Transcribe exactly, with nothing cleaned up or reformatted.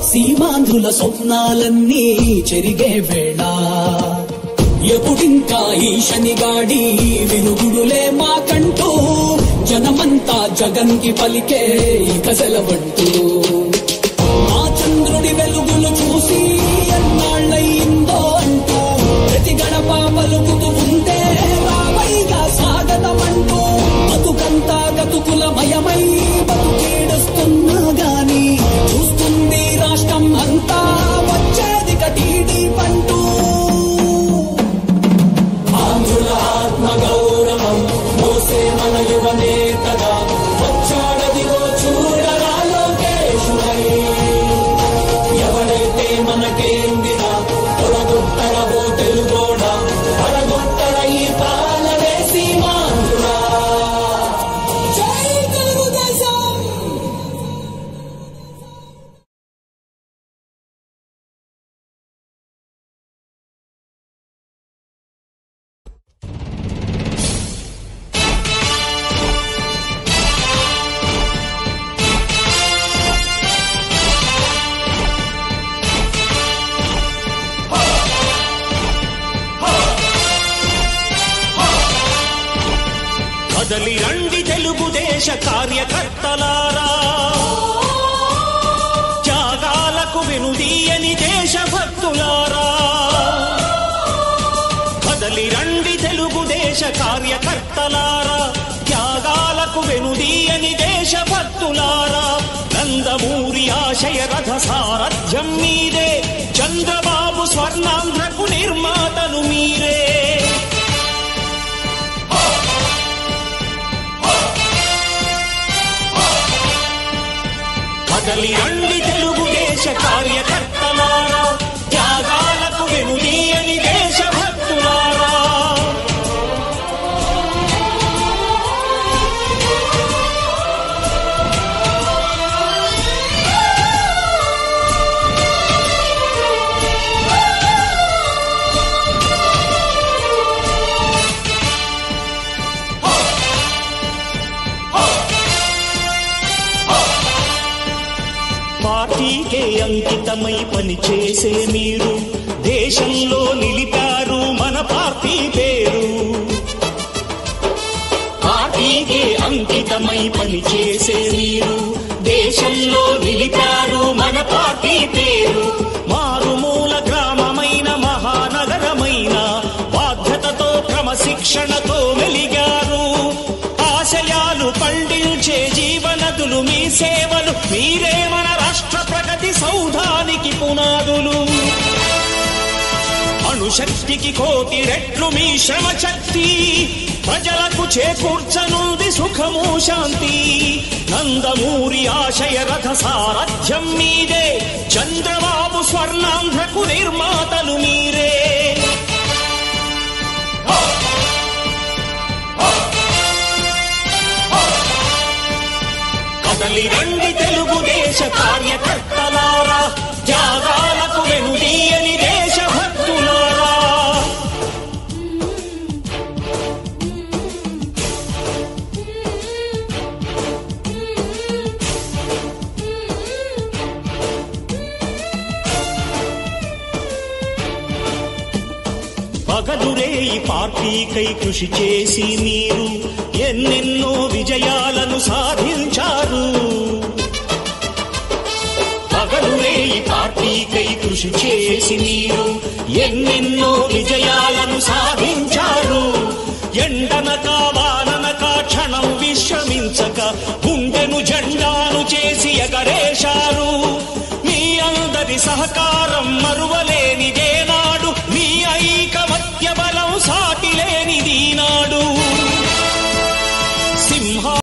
సీమాంధ్రుల స్వప్నాలన్నీ చెరిగే వేళ ఎప్పుడింకా ఈ శనిగాడి వినుగుడులే మాకంటూ జనమంతా జగన్కి పలికే ఇక సెలవంటూ ఆ చంద్రుడి వెలుగులు చూసి ఎన్నాళ్ళయిందో అంటూ ప్రతి గడప పలుకుతూ ఉంటే రావైగా స్వాగతమంటూ బతుకంతా గతుకుల మయమై బతుకేడుస్తున్నా గాని చూస్తుంది రాష్ట్రం అంతా వచ్చేది కటీడీ పంటూ ఆంధ్రుల ఆత్మ గౌరవం మోసే మన యువ నేతగా వచ్చాడదిగో చూడరా లోకేశుడై ఎవడైతే మనకేందిరా తొడగొట్టడవో తెలుగోడా పడగొట్టడ ఈ పాలనే సీమాంధ్రుడా జై తెలుగుదేశం. కదలి రండి తెలుగుదేశ కార్యకర్తలారా, త్యాగాలకు వెనుదీయని దేశభక్తులారా. కదలి రండి తెలుగుదేశ కార్యకర్తలారా, త్యాగాలకు వెనుదీయని దేశభక్తులారా. నందమూరి ఆశయ రథ సారథ్యం మీదే, చంద్రబాబు స్వర్ణాంధ్రకు నిర్మాతలు మీరే. కదలి రండి తెలుగుదేశ కార్యకర్తలారా, త్యాగాలకు వెనుదీయని దేశభక్తులారా. పార్టీకే అంకితమై పనిచేసే మీరు దేశంలో నిలిపారు మన పార్టీ పేరు. పార్టీకే అంకితమై పనిచేసే మీరు దేశంలో నిలిపారు మన పార్టీ పేరు. మారుమూల గ్రామమైన మహానగరమైన బాధ్యతతో క్రమశిక్షణతో వెలిగారు. ఆశయాలు పండించే జీవనదులు మీ సేవలు, మీరే మన రాష్ట్ర ప్రగతి సౌధానికి పునాదులు. అణుశక్తికి కోటి రెట్లు మీ శ్రమ శక్తి, ప్రజలకు చేకూర్చనుంది సుఖము శాంతి. నందమూరి ఆశయ రథ సారథ్యం మీదే, చంద్రబాబు స్వర్ణాంధ్రకు నిర్మాతలు మీరే. కదలి రండి తెలుగుదేశ కార్యకర్తలారా, త్యాగాలకు వెనుదీయని దేశభక్తులారా. పగలురే ఈ పార్టీకై కృషి చేసి మీరు ఎన్నెన్నో విజయాలను సాధించారు. పగలురే ఈ పార్టీకై కృషి చేసి మీరు ఎన్నెన్నో విజయాలను సాధించారు.